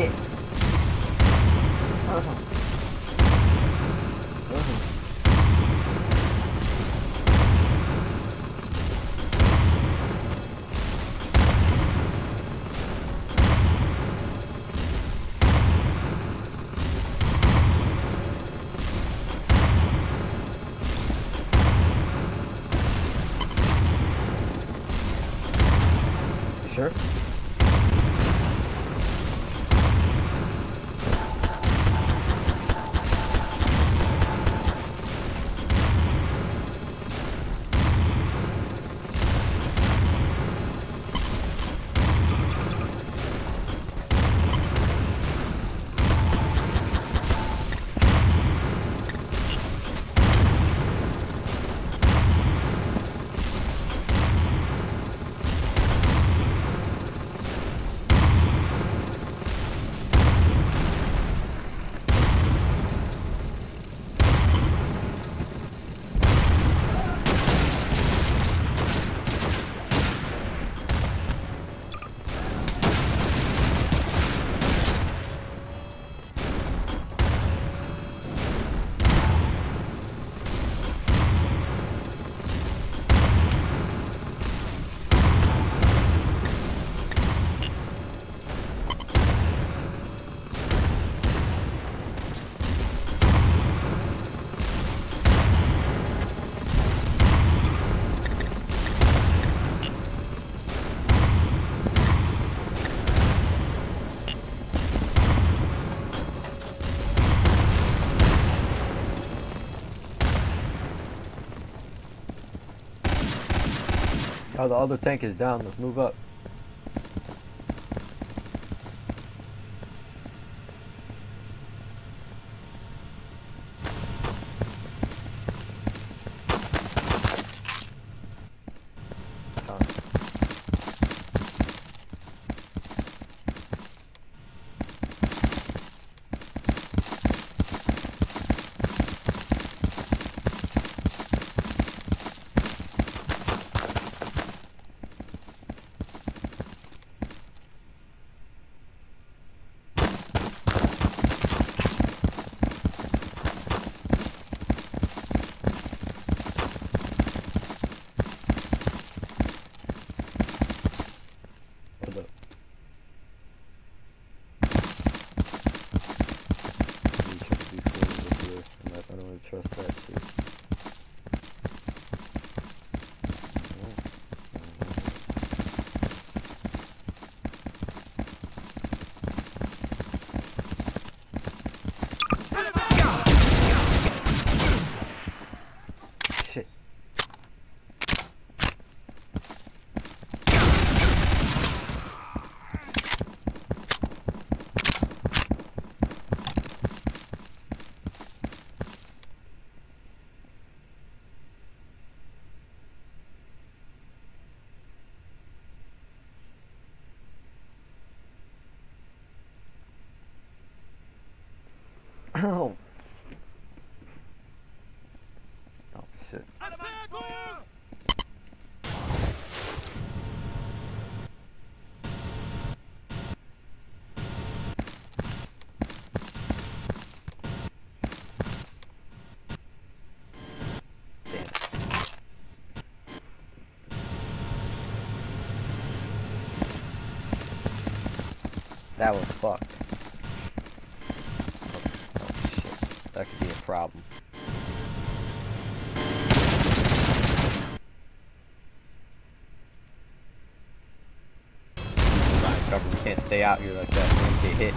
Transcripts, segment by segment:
shit. Sure. Oh, the other tank is down. Let's move up. Oh. Oh shit. That was fucked. That could be a problem. Cover, we can't stay out here like that. We're gonna get hit.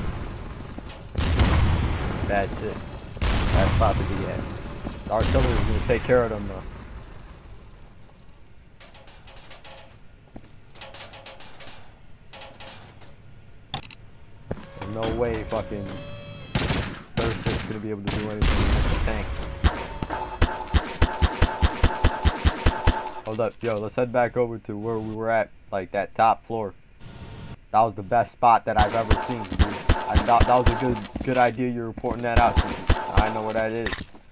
Bad shit. That's about to be it. Our artillery is gonna take care of them though. There's no way fucking third ship's gonna be able to do anything with the tank. Hold up, yo, let's head back over to where we were at, like that top floor. That was the best spot that I've ever seen, dude. I thought that was a good idea you're reporting that out to me. I know where that is.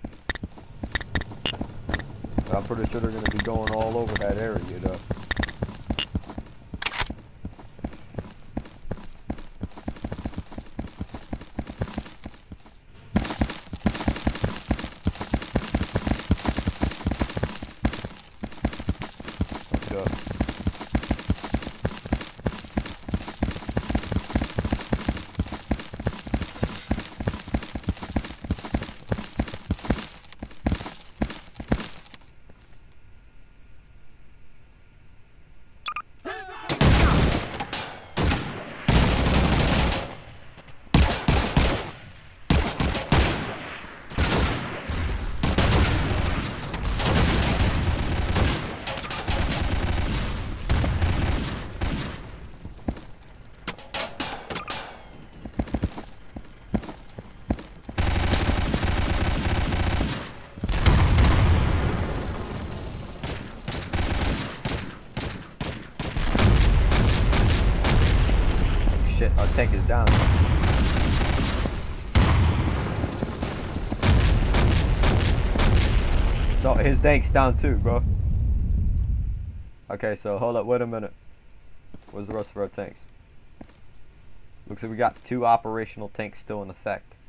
But I'm pretty sure they're gonna be going all over that area, though. tank is down. So his tank's down too, bro. Okay, so hold up, wait a minute. Where's the rest of our tanks? Looks like we got 2 operational tanks still in effect.